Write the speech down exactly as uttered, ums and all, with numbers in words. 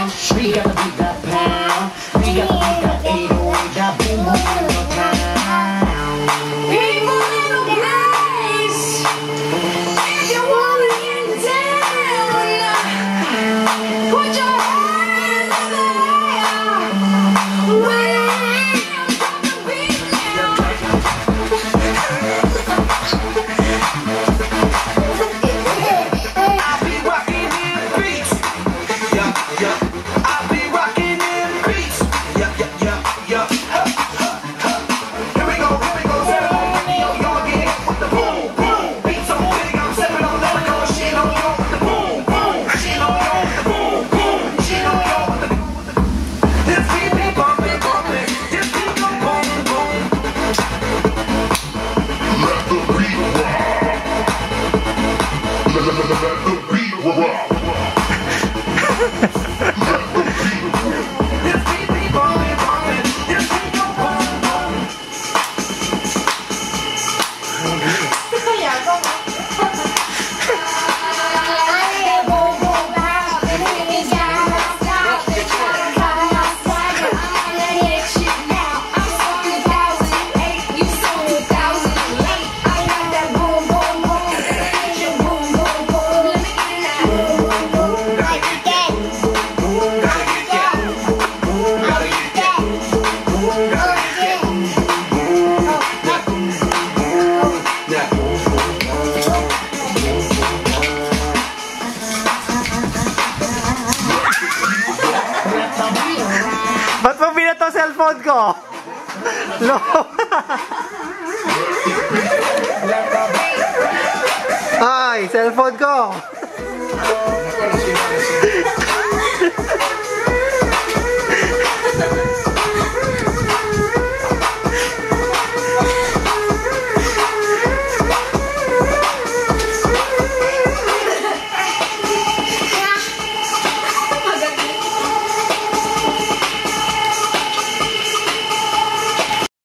We gotta beat that pound. We gotta beat that eight oh eight. That boom boom in the town. People in the place. If you wanna get down, put your hands in the air. We're gonna beat now. I'll be rocking in beats. Yeah, yeah. I'll be rocking in beats. Yeah, yeah, yeah, yeah. Ha, ha, ha. Here we go, here we go. Seven on video, yo again with the boom, boom. Beat so big, I'm stepping on that. Go shit on yo with the boom, boom. Shit on yo with the boom, boom. Shit on yo with the. This beat be bumping, bumping. This beat go boom, boom. Let the beat rock. Let the beat rock. This beat be bumping, bumping. This beat go boom, boom. Ba't mo binato cellphone ko? No. Ay, cellphone ko.